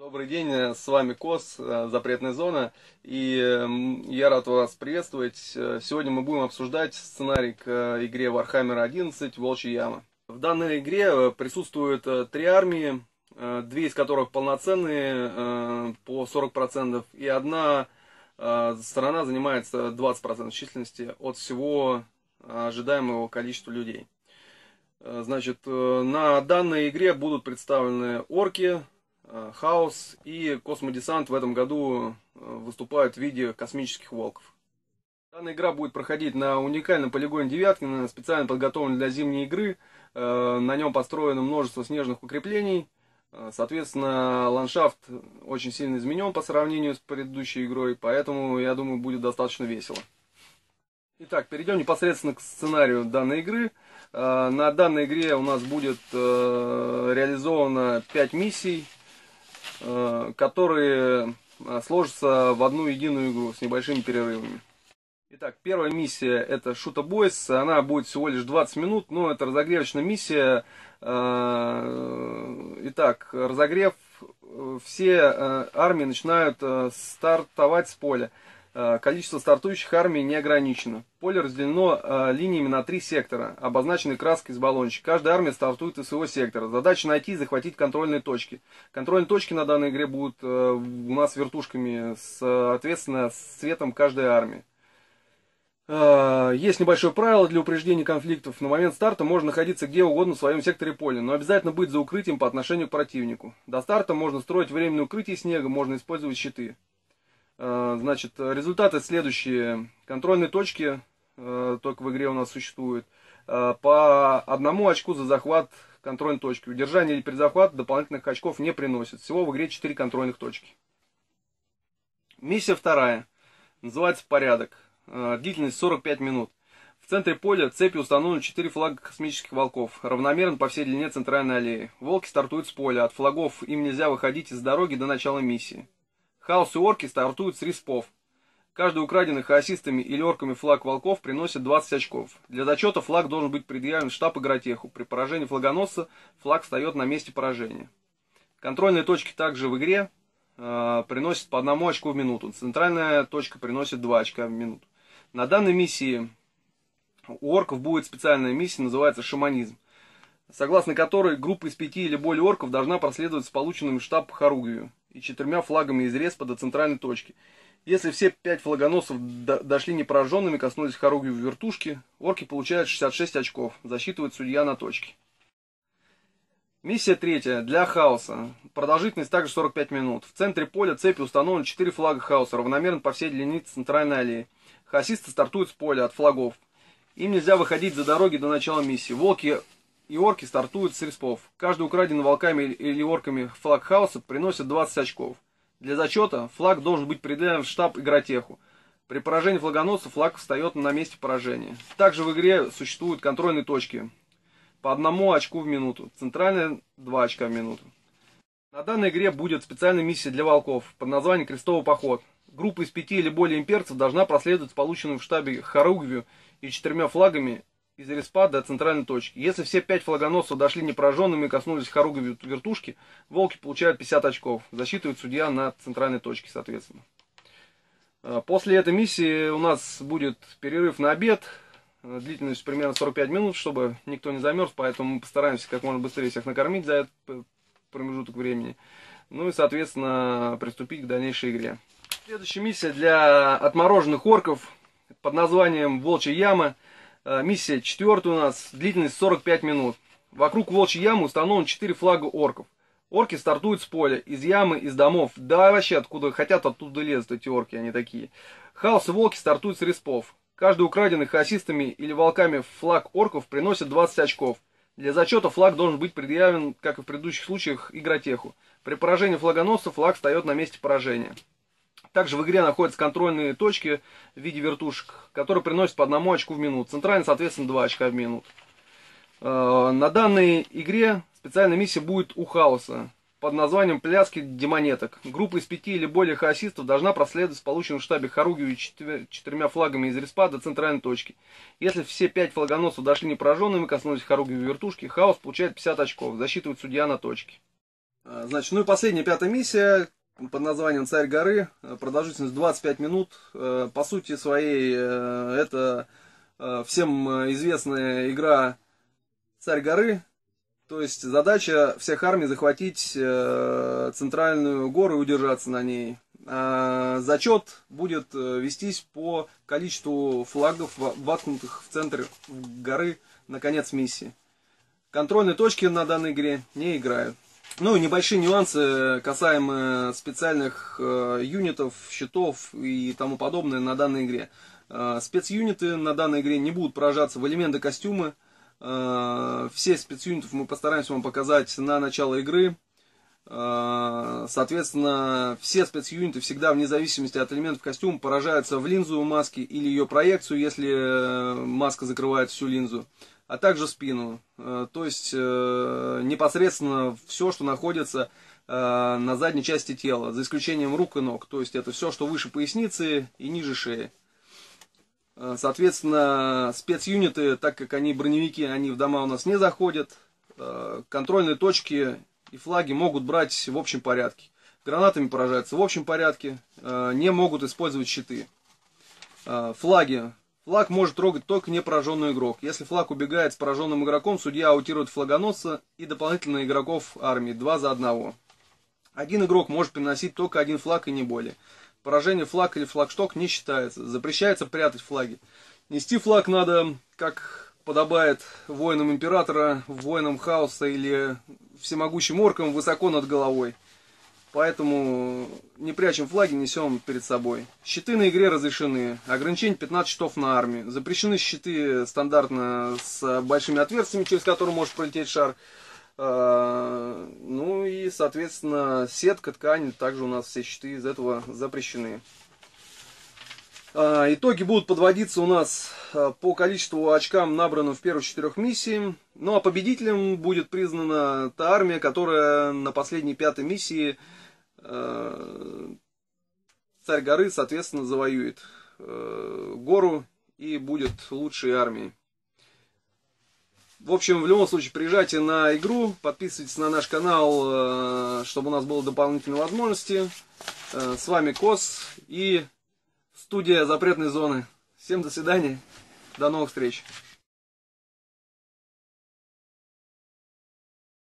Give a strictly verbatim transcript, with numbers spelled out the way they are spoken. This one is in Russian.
Добрый день, с вами Кос, Запретная зона, и я рад вас приветствовать. Сегодня мы будем обсуждать сценарий к игре Warhammer одиннадцать «Волчья яма». В данной игре присутствуют три армии, две из которых полноценные по сорок процентов, и одна сторона занимается двадцать процентов численности от всего ожидаемого количества людей. Значит, на данной игре будут представлены орки, хаос и космодесант в этом году выступают в виде космических волков. Данная игра будет проходить на уникальном полигоне Девяткино, специально подготовлен для зимней игры. На нем построено множество снежных укреплений. Соответственно, ландшафт очень сильно изменен по сравнению с предыдущей игрой, поэтому, я думаю, будет достаточно весело. Итак, перейдем непосредственно к сценарию данной игры. На данной игре у нас будет реализовано пять миссий, которые сложатся в одну единую игру с небольшими перерывами. Итак, первая миссия — это Shoot a Boys. Она будет всего лишь двадцать минут, но это разогревочная миссия. Итак, разогрев, все армии начинают стартовать с поля. Количество стартующих армий не ограничено. Поле разделено линиями на три сектора, обозначенные краской из баллончика. Каждая армия стартует из своего сектора. Задача найти и захватить контрольные точки. Контрольные точки на данной игре будут у нас вертушками, соответственно, с цветом каждой армии. Есть небольшое правило для упреждения конфликтов. На момент старта можно находиться где угодно в своем секторе поля, но обязательно быть за укрытием по отношению к противнику. До старта можно строить временное укрытие снега, можно использовать щиты. Значит, результаты следующие. Контрольные точки только в игре у нас существуют. По одному очку за захват контрольной точки. Удержание или перезахват дополнительных очков не приносит. Всего в игре четыре контрольных точки. Миссия вторая. Называется «Порядок». Длительность сорок пять минут. В центре поля цепью установлены четыре флага космических волков, равномерно по всей длине центральной аллеи. Волки стартуют с поля. От флагов им нельзя выходить из дороги до начала миссии. Хаос и орки стартуют с респов. Каждый украденный хаосистами или орками флаг волков приносит двадцать очков. Для зачета флаг должен быть предъявлен в штаб Игротеху. При поражении флагоносца флаг встает на месте поражения. Контрольные точки также в игре э, приносят по одному очку в минуту. Центральная точка приносит два очка в минуту. На данной миссии у орков будет специальная миссия, называется «Шаманизм», согласно которой группа из пяти или более орков должна проследовать с полученным в штаб Харугвию и четырьмя флагами из респа до центральной точки. Если все пять флагоносцев дошли непораженными, коснулись Харугвию в вертушке, орки получают шестьдесят шесть очков, засчитывает судья на точке. Миссия третья. Для хаоса. Продолжительность также сорок пять минут. В центре поля цепи установлены четыре флага хаоса, равномерно по всей длине центральной аллеи. Хаосисты стартуют с поля от флагов. Им нельзя выходить за дороги до начала миссии. Волки и орки стартуют с респов. Каждый украденный волками или орками флаг хаоса приносит двадцать очков. Для зачета флаг должен быть предъявлен в штаб Игротеху. При поражении флагоносца флаг встает на месте поражения. Также в игре существуют контрольные точки. По одному очку в минуту. Центральная два очка в минуту. На данной игре будет специальная миссия для волков под названием «Крестовый поход». Группа из пяти или более имперцев должна проследовать с полученным в штабе Харугвию и четырьмя флагами из респа до центральной точки. Если все пять флагоносцев дошли непораженными и коснулись Харугвию вертушки, волки получают пятьдесят очков. Засчитывает судья на центральной точке, соответственно. После этой миссии у нас будет перерыв на обед. Длительность примерно сорок пять минут, чтобы никто не замерз, поэтому мы постараемся как можно быстрее всех накормить за этот промежуток времени. Ну и, соответственно, приступить к дальнейшей игре. Следующая миссия для отмороженных орков под названием «Волчья яма». Миссия четвертая у нас, длительность сорок пять минут. Вокруг Волчьей ямы установлено четыре флага орков. Орки стартуют с поля, из ямы, из домов. Да вообще откуда хотят, оттуда лезут эти орки, они такие. Хаос и волки стартуют с респов. Каждый украденный хаосистами или волками флаг орков приносит двадцать очков. Для зачета флаг должен быть предъявлен, как и в предыдущих случаях, Игротеху. При поражении флагоносца флаг встает на месте поражения. Также в игре находятся контрольные точки в виде вертушек, которые приносят по одному очку в минуту. Центральный, соответственно, два очка в минуту. На данной игре специальная миссия будет у хаоса под названием «Пляски демонеток». Группа из пяти или более хаосистов должна проследовать с полученным в штабе Харугвию четыр... четырьмя флагами из респа до центральной точки. Если все пять флагоносцев дошли непораженными, коснулись Харугвию вертушки, хаос получает пятьдесят очков, засчитывает судья на точке. Значит, ну и последняя, пятая миссия под названием «Царь горы». Продолжительность двадцать пять минут. По сути своей, это всем известная игра «Царь горы». То есть задача всех армий захватить центральную гору и удержаться на ней. А зачет будет вестись по количеству флагов, воткнутых в центр горы на конец миссии. Контрольные точки на данной игре не играют. Ну и небольшие нюансы касаемо специальных э, юнитов, щитов и тому подобное на данной игре. Э, спецюниты на данной игре не будут поражаться в элементы костюмы. Э, все спецюнитов мы постараемся вам показать на начало игры. Э, соответственно, все спецюниты всегда вне зависимости от элементов костюма поражаются в линзу маски или ее проекцию, если маска закрывает всю линзу, а также спину, то есть непосредственно все, что находится на задней части тела, за исключением рук и ног, то есть это все, что выше поясницы и ниже шеи. Соответственно, спецюниты, так как они броневики, они в дома у нас не заходят, контрольные точки и флаги могут брать в общем порядке. Гранатами поражаются в общем порядке, не могут использовать щиты. Флаги. Флаг может трогать только не пораженный игрок. Если флаг убегает с пораженным игроком, судья аутирует флагоносца и дополнительно игроков армии, два за одного. Один игрок может приносить только один флаг и не более. Поражение флаг или флагшток не считается. Запрещается прятать флаги. Нести флаг надо, как подобает воинам императора, воинам хаоса или всемогущим оркам, высоко над головой. Поэтому не прячем флаги, несем перед собой. Щиты на игре разрешены. Ограничение пятнадцать щитов на армию. Запрещены щиты стандартно с большими отверстиями, через которые может пролететь шар. Ну и, соответственно, сетка, ткань, также у нас все щиты из этого запрещены. Итоги будут подводиться у нас по количеству очкам, набранным в первых четырех миссиях. Ну а победителем будет признана та армия, которая на последней пятой миссии Царь горы, соответственно, завоюет гору и будет лучшей армией. В общем, в любом случае, приезжайте на игру, подписывайтесь на наш канал, чтобы у нас было дополнительные возможности. С вами Кос и студия Запретной зоны. Всем до свидания, до новых встреч.